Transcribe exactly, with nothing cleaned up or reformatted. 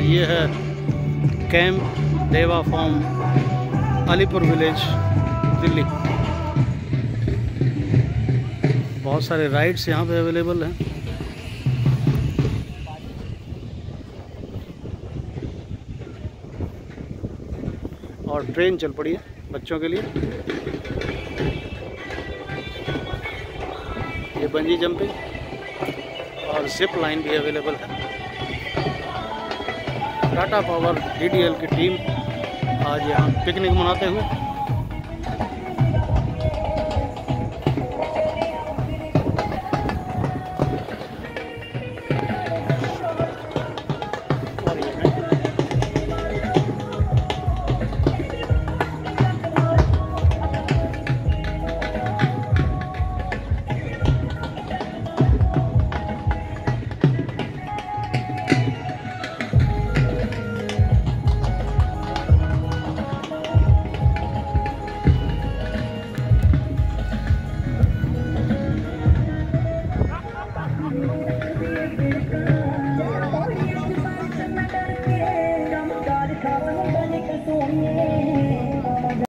ये है कैंप देवा फार्म, अलीपुर विलेज, दिल्ली। बहुत सारे राइड्स यहाँ पे अवेलेबल हैं। और ट्रेन चल पड़ी है बच्चों के लिए। ये बंजी जंपिंग और जिप लाइन भी अवेलेबल है। Tata power D D L की टीम आज यहाँ पिकनिक मनाते हुए